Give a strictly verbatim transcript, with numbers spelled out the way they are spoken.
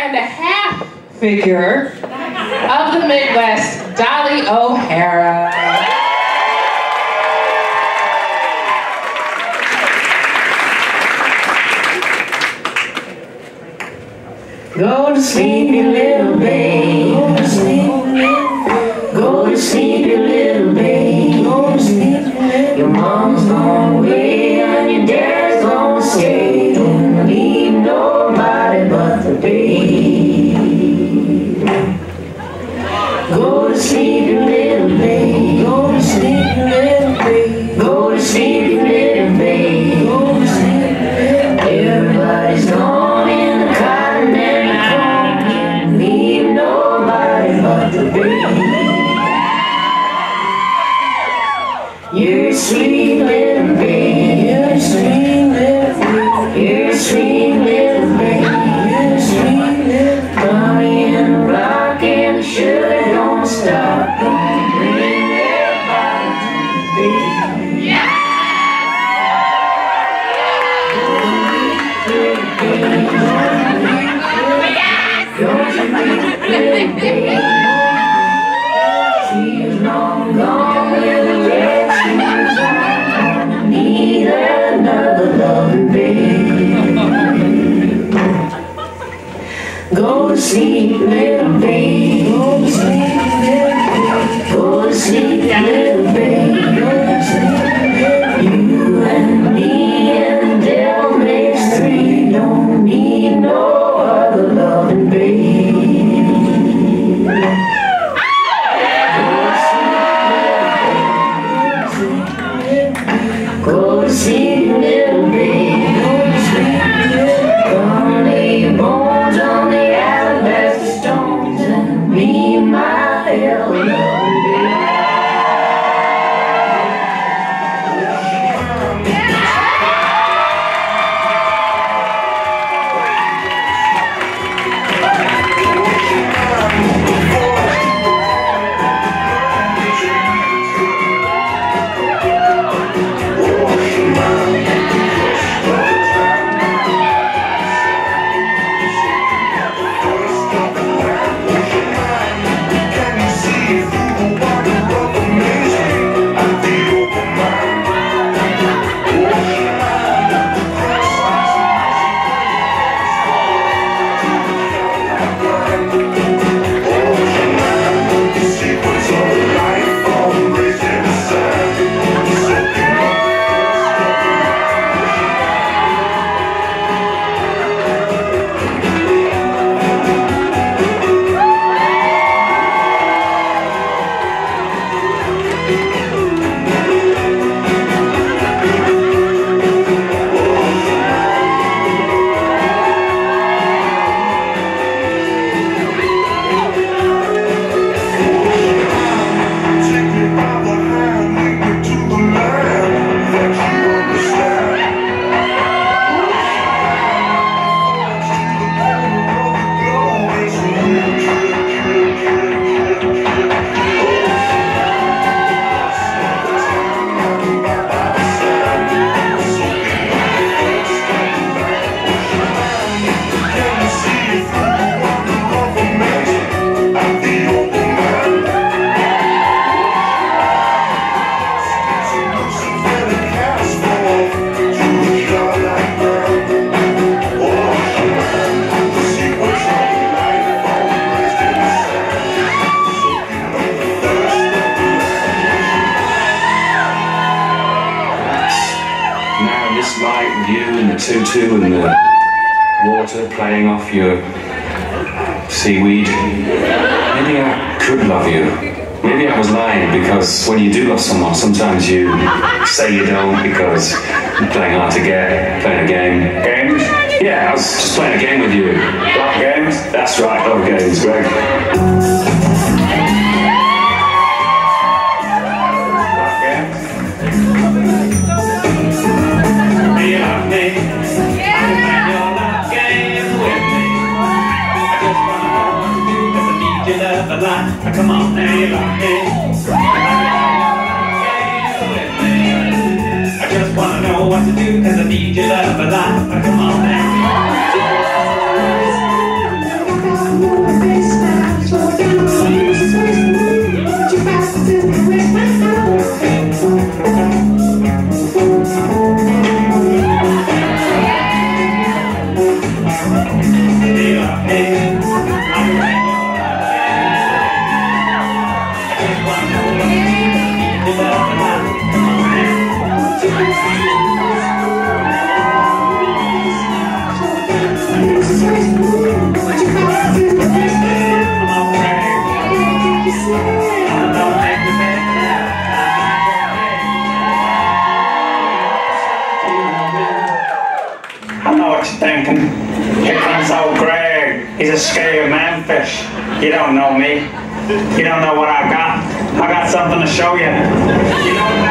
and a half figure of the Midwest, Dolly O'Hara. Go to sleep, you little babe. Go to sleep, go to sleep, you little babe. Go to sleep, your mom's gone away and your dad's gonna stay. Don't leave nobody but the babe. Go to sleep, you little babe. Go to sleep, you little babe. Go to sleep, you little babe. Go to sleep, everybody's gone in the cotton and the corn. Leave nobody but the babe. You're a sweet little babe. You're a sweet little babe. You're a sweet little babe. You're a sweet little Bonnie and the rock and the sugar don't stop. Don't bring everybody to the babe. Yeah! Don't you be little babe. She's long gone with the red shoes on. Need another loving babe. Go to sleep, little babe. Go to sleep, little babe. Go to sleep, little babe. Go to sleep. You and me and the devil makes three. Don't need no other loving babe. Go to sleep, little babe. Go to sleep. Come lay your bones on the alabaster stones and be my hell loving babe. Tutu and the water playing off your seaweed. Maybe I could love you. Maybe I was lying, because when you do love someone, sometimes you say you don't because you're playing hard to get, playing a game. Games? Yeah, I was just playing a game with you. Love games? That's right, love games, Greg. Come on now, you like me. I just wanna know what to do, cause I need your love a lot. Come on now. I know what you're thinking. Here comes old Greg. He's a scared manfish. You don't know me. You don't know what I got. I got something to show you. You don't